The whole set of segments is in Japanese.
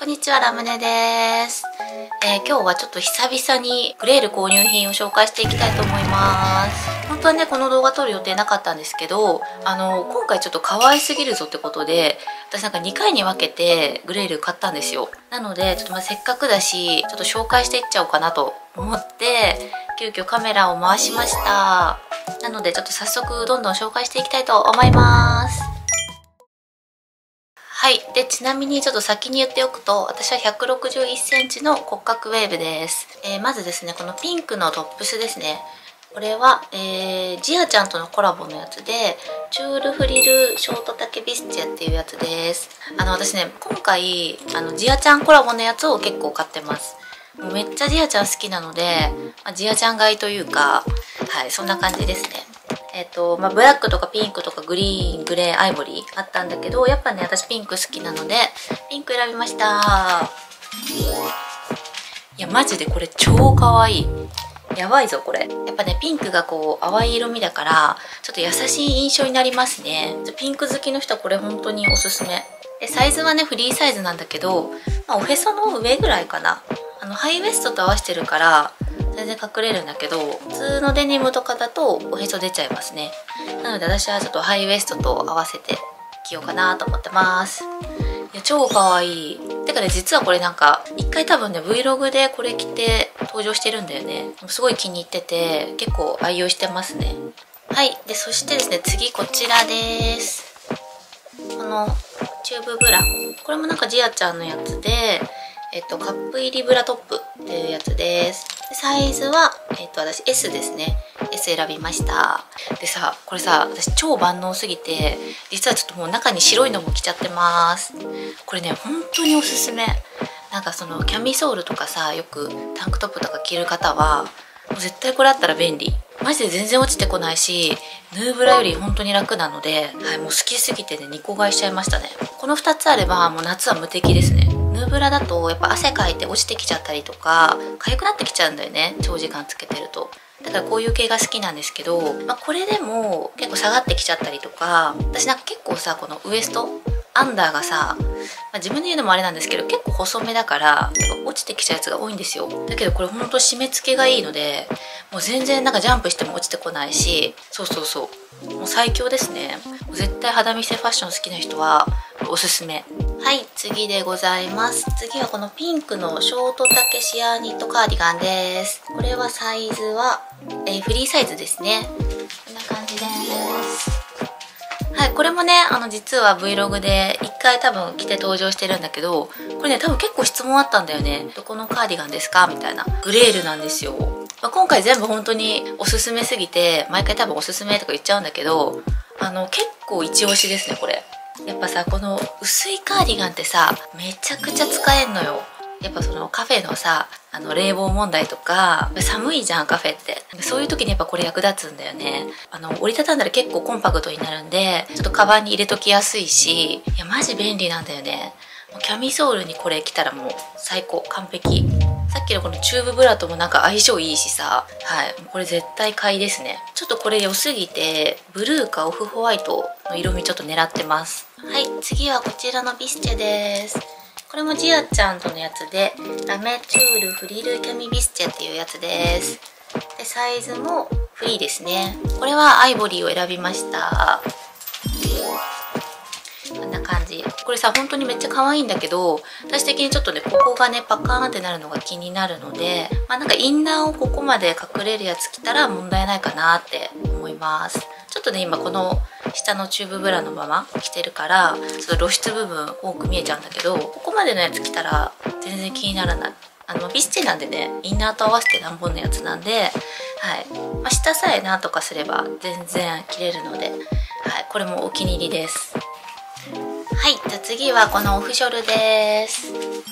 こんにちは、ラムネです。今日はちょっと久々にグレール購入品を紹介していきたいと思います。本当はね、この動画撮る予定なかったんですけど、今回ちょっと可愛すぎるぞってことで、私なんか2回に分けてグレール買ったんですよ。なので、ちょっとせっかくだし、ちょっと紹介していっちゃおうかなと思って、急遽カメラを回しました。なので、ちょっと早速どんどん紹介していきたいと思います。はい。で、ちなみにちょっと先に言っておくと、私は161センチの骨格ウェーブです。まずですね、このピンクのトップスですね。これは、ジアちゃんとのコラボのやつで、チュールフリルショート丈ビスチェっていうやつです。私ね、今回、ジアちゃんコラボのやつを結構買ってます。もうめっちゃジアちゃん好きなので、ジアちゃん買いというか、はい、そんな感じですね。ブラックとかピンクとかグリーン、グレー、アイボリーあったんだけど、やっぱね、私ピンク好きなので、ピンク選びました。いや、マジでこれ超かわいい。やばいぞ、これ。やっぱね、ピンクがこう、淡い色味だから、ちょっと優しい印象になりますね。ピンク好きの人はこれ本当におすすめ。で、サイズはね、フリーサイズなんだけど、おへその上ぐらいかな。ハイウエストと合わせてるから、全然隠れるんだけど、普通のデニムとかだとおへそ出ちゃいますね。なので私はちょっとハイウエストと合わせて着ようかなと思ってます。いや、超かわいい。てかね、実はこれなんか一回多分ね Vlog でこれ着て登場してるんだよね。すごい気に入ってて結構愛用してますね。はい。で、そしてですね、次こちらです。このチューブブラ、これもなんかジアちゃんのやつで、カップ入りブラトップっていうやつです。サイズは、私 S ですね。S 選びました。でさ、これさ、私超万能すぎて、実はちょっともう中に白いのも着ちゃってます。これね、本当におすすめ。なんかそのキャミソールとかさ、よくタンクトップとか着る方は、もう絶対これあったら便利。マジで全然落ちてこないし、ヌーブラより本当に楽なので、はい、もう好きすぎてね、2個買いしちゃいましたね。この2つあれば、もう夏は無敵ですね。ヌーブラだとやっぱ汗かいて落ちてきちゃったりとか痒くなってきちゃうんだよね、長時間つけてると。だからこういう系が好きなんですけど、これでも結構下がってきちゃったりとか、私なんか結構さ、このウエストアンダーがさ、自分で言うのもあれなんですけど結構細めだから落ちてきちゃうやつが多いんですよ。だけどこれほんと締め付けがいいので、もう全然なんかジャンプしても落ちてこないし、そうもう最強ですね。絶対肌見せファッション好きな人はおすすめ。はい、次でございます。次はこのピンクのショート丈シアーニットカーディガンです。これはサイズは、フリーサイズですね。こんな感じです。はい、これもね、実は Vlog で1回多分着て登場してるんだけど、これね、多分結構質問あったんだよね。どこのカーディガンですかみたいな。グレールなんですよ。今回全部本当におすすめすぎて、毎回多分おすすめとか言っちゃうんだけど、結構一押しですね、これ。やっぱさ、この薄いカーディガンってさ、めちゃくちゃ使えんのよ。やっぱそのカフェのさ、冷房問題とか、寒いじゃんカフェって。そういう時にやっぱこれ役立つんだよね。折りたたんだら結構コンパクトになるんで、ちょっとカバンに入れときやすいし、いやマジ便利なんだよね。キャミソールにこれ着たらもう最高、完璧。さっきのこのチューブブラともなんか相性いいしさ、はい、これ絶対買いですね。ちょっとこれ良すぎて、ブルーかオフホワイトの色味ちょっと狙ってます。はい、次はこちらのビスチェです。これもジアちゃんとのやつで、ラメチュールフリルキャミビスチェっていうやつです。で、サイズもフリーですね。これはアイボリーを選びました。こんな感じ。これさ、本当にめっちゃ可愛いんだけど、私的にちょっとね、ここがね、パカーンってなるのが気になるので、なんかインナーをここまで隠れるやつ着たら問題ないかなって思います。ちょっとね、今この下のチューブブラのまま着てるから、ちょっと露出部分多く見えちゃうんだけど、ここまでのやつ着たら全然気にならない。ビスチェなんでね、インナーと合わせて何本のやつなんで、はい。下さえなんとかすれば全然着れるので、はい、これもお気に入りです。はい、じゃあ次はこのオフショルです。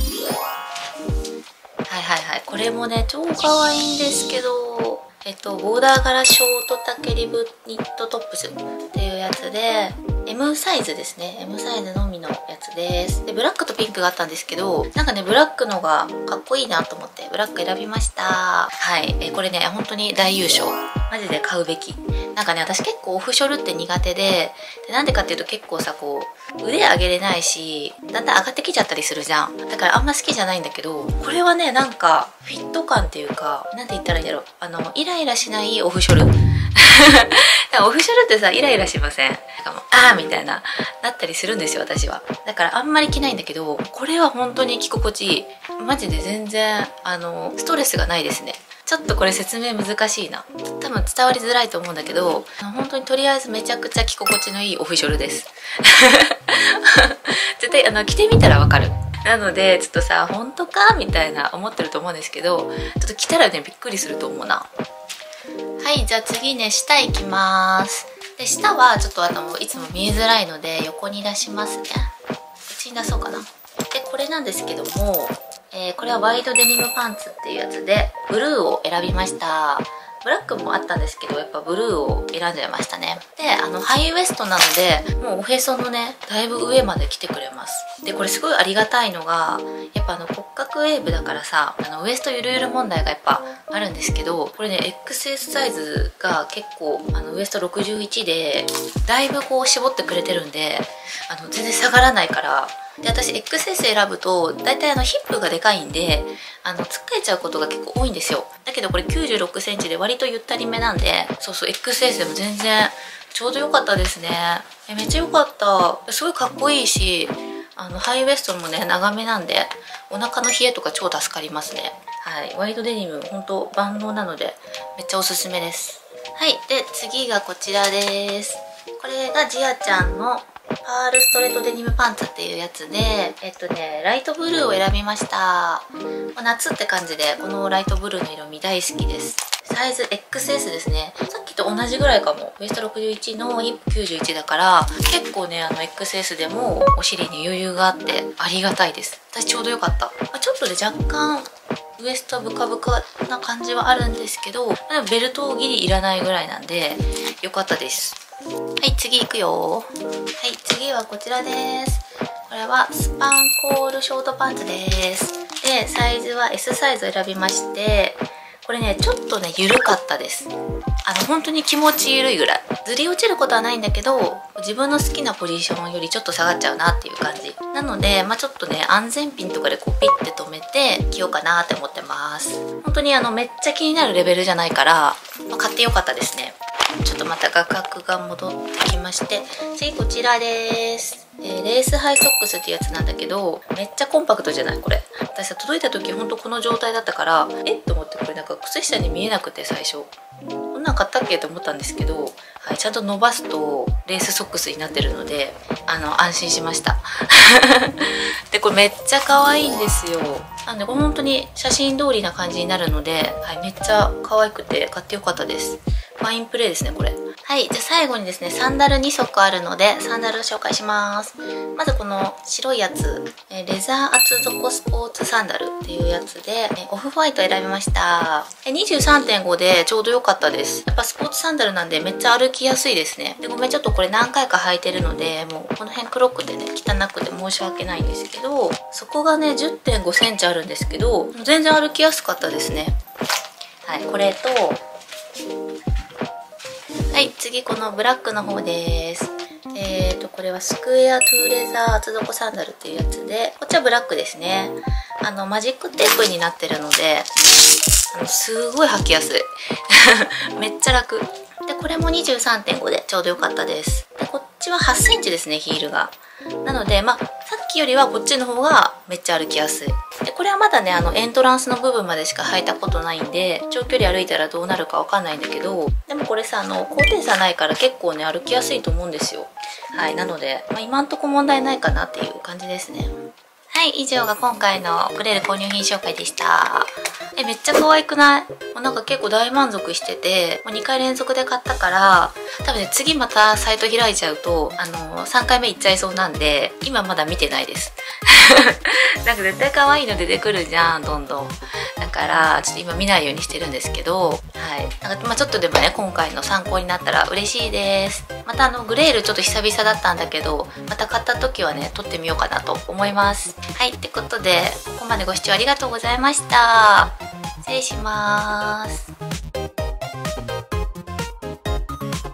これもね、超可愛いんですけど、ボーダー柄ショート丈リブニットトップスっていうやつで、M サイズですね。M サイズのみのやつです。で、ブラックとピンクがあったんですけど、なんかね、ブラックのがかっこいいなと思って、ブラック選びました。はい、これね、本当に大優勝。マジで買うべき。 なんかね、私結構オフショルって苦手で、なんでかっていうと結構さ、こう腕上げれないし、だんだん上がってきちゃったりするじゃん。だからあんま好きじゃないんだけど、これはね、なんかフィット感っていうか、なんて言ったらいいんだろう、イライラしないオフショルオフショルってさ、イライラしません？なんかもうあーみたいななったりするんですよ、私は。だからあんまり着ないんだけど、これは本当に着心地いい。マジで全然ストレスがないですね。ちょっとこれ説明難しいな、多分伝わりづらいと思うんだけど、本当にとりあえずめちゃくちゃ着心地のいいオフショルです絶対着てみたらわかる。なのでちょっとさ、本当かみたいな思ってると思うんですけど、ちょっと着たらねびっくりすると思うな。はい、じゃあ次ね、下行きます。で、下はちょっといつも見えづらいので横に出しますね。こっちに出そうかな。で、これなんですけども、これはワイドデニムパンツっていうやつでブルーを選びました。ブラックもあったんですけど、やっぱブルーを選んじゃいましたね。で、ハイウエストなのでもうおへそのねだいぶ上まで来てくれます。で、これすごいありがたいのが、やっぱ骨格ウェーブだからさ、ウエストゆるゆる問題がやっぱあるんですけど、これね XS サイズが結構ウエスト61でだいぶこう絞ってくれてるんで、全然下がらないから。で、私 XS 選ぶと大体ヒップがでかいんでつっかえちゃうことが結構多いんですよ。だけどこれ96センチで割とゆったりめなんで、そうそう XS でも全然ちょうど良かったですね。めっちゃ良かった。すごいかっこいいし、ハイウエストもね長めなんでお腹の冷えとか超助かりますね。はい、ワイドデニムほんと万能なのでめっちゃおすすめです。はい、で次がこちらです。これがジアちゃんのパールストレートデニムパンツっていうやつで、ライトブルーを選びました。夏って感じで、このライトブルーの色味大好きです。サイズ XS ですね。さっきと同じぐらいかも。ウエスト61のヒップ91だから、結構ねXS でもお尻に余裕があってありがたいです。私ちょうどよかった。ちょっとで若干ウエストブカブカな感じはあるんですけど、でもベルトギリいらないぐらいなんでよかったです。はい、次行くよ。はい、次はこちらです。これはスパンコールショートパンツです。で、サイズは S サイズを選びまして、これねちょっとね緩かったです。本当に気持ち緩いぐらい。ずり落ちることはないんだけど、自分の好きなポジションよりちょっと下がっちゃうなっていう感じなので、ちょっとね安全ピンとかでこうピッて留めて着ようかなって思ってます。本当にめっちゃ気になるレベルじゃないから、買ってよかったですね。ちょっとまた画角が戻ってきまして、次こちらです。レースハイソックスっていうやつなんだけど、めっちゃコンパクトじゃないこれ。私さ、届いた時ほんとこの状態だったから、と思って、これなんか靴下に見えなくて最初こんなん買ったっけと思ったんですけど、はい、ちゃんと伸ばすとレースソックスになってるので安心しましたで、これめっちゃ可愛いんですよ。なんでこれ本当に写真通りな感じになるので、はい、めっちゃ可愛くて買ってよかったです。ファインプレーですねこれ。はい、じゃあ最後にですね、サンダル2足あるのでサンダルを紹介します。まずこの白いやつ、レザー厚底スポーツサンダルっていうやつで、オフホワイト選びました。23.5 でちょうど良かったです。やっぱスポーツサンダルなんでめっちゃ歩きやすいですね。で、ごめん、ちょっとこれ何回か履いてるのでもうこの辺黒くてね汚くて申し訳ないんですけど、そこがね 10.5 センチあるんですけど全然歩きやすかったですね。はい、これと、はい、次このブラックの方です。これはスクエアトゥーレザー厚底サンダルっていうやつで、こっちはブラックですね。マジックテープになってるので、すごい履きやすいめっちゃ楽で、これも 23.5 でちょうどよかったです。で、こっちは8センチですね、ヒールが。なのでさっきよりはこっちの方がめっちゃ歩きやすい。で、これはまだねエントランスの部分までしか履いたことないんで、長距離歩いたらどうなるかわかんないんだけど、でもこれさ高低差ないから結構ね歩きやすいと思うんですよ。はい、なので、今んとこ問題ないかなっていう感じですね。はい、以上が今回のクレール購入品紹介でした。めっちゃ可愛くない？もうなんか結構大満足してて、もう2回連続で買ったから、多分ね次またサイト開いちゃうと3回目いっちゃいそうなんで、今まだ見てないですなんか絶対可愛いの出てくるじゃん、どんどん。だからちょっと今見ないようにしてるんですけど、はい、なんかちょっとでもね今回の参考になったら嬉しいです。またグレールちょっと久々だったんだけど、また買った時はね撮ってみようかなと思います。はい、ってことでここまでご視聴ありがとうございました。失礼します。